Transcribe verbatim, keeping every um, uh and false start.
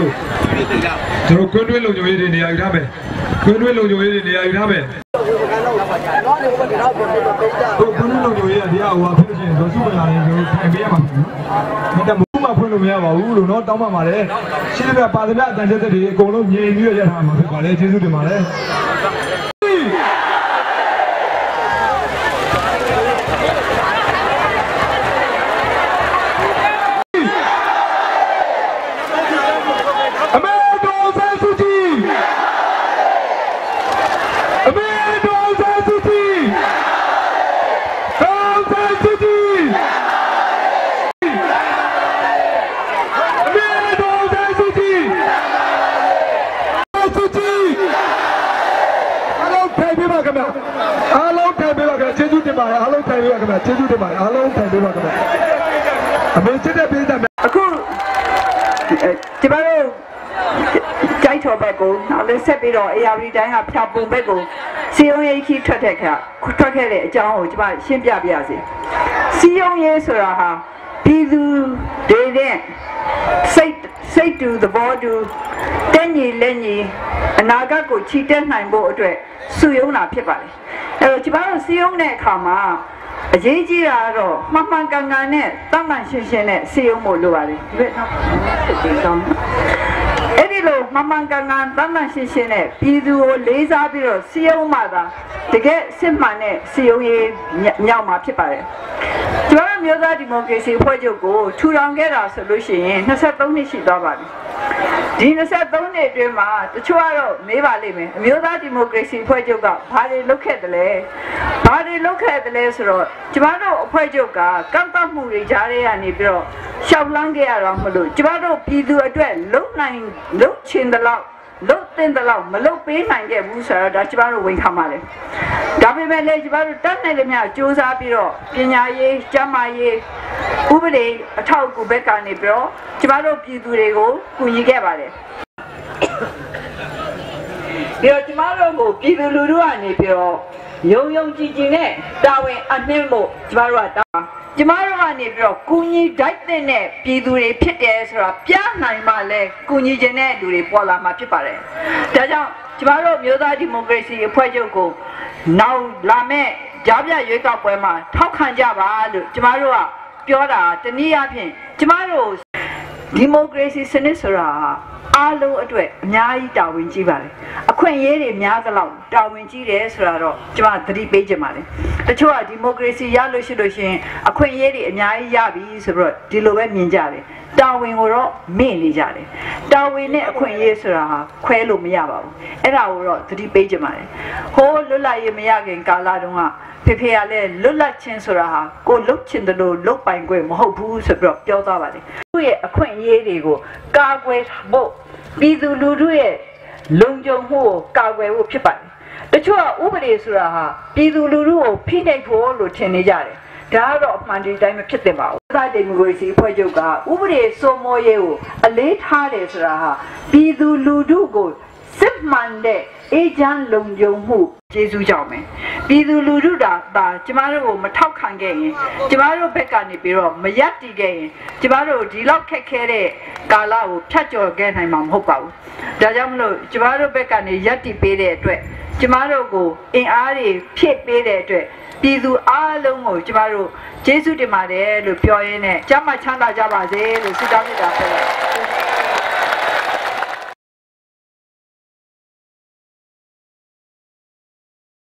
လို့ကျွန်တော်ကွင်းတွင်းလုံခြုံရေးတွေနေရာယူထားမယ်ကွင်းတွင်းလုံခြုံရေးတွေနေရာယူထားမယ်ဟုတ်ကွင်းတွင်းလုံခြုံရေးကဒီအဟိုဖြစ်လို့ရှိရင်ဒေါ်စုပလာရင်ကျွန်တော်ထိုင်ပေးရမှာမတမိုးမှဖွင့်လို့မရပါဘူးလို့เนาะတောင်းပန်ပါတယ်ရှင်းပြပါသမျှအတန်ချက်တွေအကုန်လုံးမြင်ပြီးရရထားမှာဖြစ်ပါလေကျေးဇူးတင်ပါတယ်အားလုံးထိုင်ပေးပါခင်ဗျာကျေးဇူးတင်ပါတယ်အားလုံးထိုင်ပေးပါခင်ဗျာကျေးဇူးတင်ပါတယ်အားလုံးထိုင်ပေးပါခင်ဗျာအမေချစ်တဲ့ပြည်သူများအခုဒီမှာကြိုက်တော်ဘက်ကိုနောက်လည်းဆက်ပြီးတော့ A R D တိုင်းကဖြာပုံဘက်ကိုစီယုံရေးခီးထွက်တဲ့ခါထွက်ခဲ့တဲ့အကြောင်းကိုကျွန်မရှင်းပြပြရစီစီယုံရေးဆိုတာဟာပြည်သူတွေတဲ့စိတ်စိတ်တူသဘောတူတဲ့ညီလက်ညီအနာဂတ်ကိုချီတက်နိုင်ဖို့အတွက်စုယုံတာဖြစ်ပါတယ်အဲတော့ကျွန်တော်စီယုံတဲ့အခါမှာအရေးကြီးတာကတော့မှန်မှန်ကန်ကန်နဲ့တတ်မှန်ရှင်းရှင်းနဲ့စီယုံဖို့လိုပါတယ်ဒီဘက်တော့ဒီကောင်းအဲ့ဒီလိုမှန်မှန်ကန်ကန်တတ်မှန်ရှင်းရှင်းနဲ့ပြည်သူကိုလေးစားပြီးတော့စီယုံမှသာတကယ်စစ်မှန်တဲ့စီယုံရေးမြောက်မှာဖြစ်ပါတယ်ကျွန်တော်မျိုးသားဒီမိုကရေစီအဖွဲ့ချုပ်ကိုထူထောင်ခဲ့တာဆိုလို့ရှိရင်နှစ်သုံးနှစ်ရှိသွားပါပြီဒီနှစ်သုံးနှစ်အတွင်းမှာတချို့ကတော့မေးပါလိမ့်မယ်အမျိုးသားဒီမိုကရေစီအဖွဲ့ချုပ်ကဘာတွေလုပ်ခဲ့တယ်လဲဘာတွေလုပ်ခဲ့တယ်လဲဆိုတော့ကျမတို့အဖွဲ့ချုပ်ကကန့်သတ်မှုတွေကြားထဲကနေပြီးတော့ရှောက်လန်းခဲ့ရတော့မလို့ကျမတို့ပြည်သူအတွက်လုံနိုင်လုံချင်တဲ့လောက်လုံတင်တဲ့လောက်မလုံပေးနိုင်ခဲ့ဘူးဆိုတော့ဒါကျမတို့ဝန်ခံပါတယ်ဒါပေမဲ့လည်းကျမတို့တတ်နိုင်တဲ့များစူးစမ်းပြီးတော့ပညာရေးကျန်းမာရေးဥပဒေအထောက်အကူဘက်ကနေပြီးတော့ကျမတို့ပြည်သူတွေကိုကူညီခဲ့ပါတယ်ပြီးတော့ကျမတို့ကိုပြည်သူလူထုကနေပြီးတော့ယုံယုံကြည်ကြည်နဲ့တာဝန်အနှင်းဖို့ကျမတို့ကတာကျမတို့ကနေပြီးတော့ကူညီဒိုက်တဲ့နဲ့ပြည်သူတွေဖြစ်တယ်ဆိုတာပြနိုင်မှလည်းကူညီခြင်းတဲ့လူတွေပေါ်လာမှာဖြစ်ပါတယ်ဒါကြောင့်ကျမတို့မျိုးသားဒီမိုကရေစီအဖွဲ့ချုပ်ကိုနောက်လာမဲ့ကြားပြရွေးကောက်ပွဲမှာထောက်ခံကြပါလို့ကျမတို့ကပြောတာတနည်းအားဖြင့်ကျမတို့ဒီမိုကရေစီစနစ်ဆိုတာအားလုံးအတွက်အများကြီးတာဝန်ကြီးပါတယ်အခွင့်အရေးတွေများသလောက်တာဝန်ကြီးတယ်ဆိုတာတော့ကျမသတိပေးချင်ပါတယ်တချို့ကဒီမိုကရေစီရလို့ရှိလို့ရှိရင်အခွင့်အရေးတွေအများကြီးရပြီဆိုတော့ဒီလိုပဲမြင်ကြတယ်တာဝန်ကိုတော့မေ့နေကြတယ်တာဝန်နဲ့အခွင့်အရေးဆိုတာဟာခွဲလို့မရပါဘူးအဲ့ဒါကိုတော့သတိပေးချင်ပါတယ်ဟိုးလွတ်လပ်ရေးမရခင်ကာလတုန်းကဖေဖေကလည်းလွတ်လပ်ခြင်းဆိုတာဟာကိုလုတ်ချင်တယ်လို့လုတ်ပိုင်ခွင့်မဟုတ်ဘူးဆိုပြီးတော့ပြောသွားပါတယ်သူ့ရဲ့အခွင့်အရေးတွေကိုကာကွယ်ဖို့ပြည်သူလူထုရဲ့လုံခြုံမှုကိုကာကွယ်ဖို့ဖြစ်ပါတယ်တချို့ကဥပဒေဆိုတာဟာပြည်သူလူထုကိုဖိနှိပ်ဖို့လို့ထင်နေကြတယ်ဒါကတော့အမှန်တိုင်းမဖြစ်သင့်ပါဘူးသားဒီမိုကရေစီအဖွဲ့ချုပ်ကဥပဒေစိုးမိုးရေးကိုအလေးထားတယ်ဆိုတာဟာပြည်သူလူထုကိုစစ်မှန်တဲ့အေဂျင့်လုံခြုံမှုကျေးဇူးကြောင့်ပဲပြည်သူလူထုတာဒါကျမတို့ကိုမထောက်ခံခဲ့ရင်ကျမတို့ဘက်ကနေပြီးတော့မရက်တည်ခဲ့ရင်ကျမတို့ဒီလောက်ခက်ခဲတဲ့ကာလကိုဖြတ်ကျော်ခဲ့နိုင်မှာမဟုတ်ပါဘူးဒါကြောင့်မလို့ကျမတို့ဘက်ကနေရက်တည်ပေးတဲ့အတွက်ကျမတို့ကိုအင်အားတွေဖြည့်ပေးတဲ့အတွက်ပြည်သူအားလုံးကိုကျမတို့ကျေးဇူးတင်ပါတယ်လို့ပြောရင်းနဲ့ကျမ်းမာချမ်းသာကြပါစေလို့ဆုတောင်းနေတာဖြစ်ပါတယ်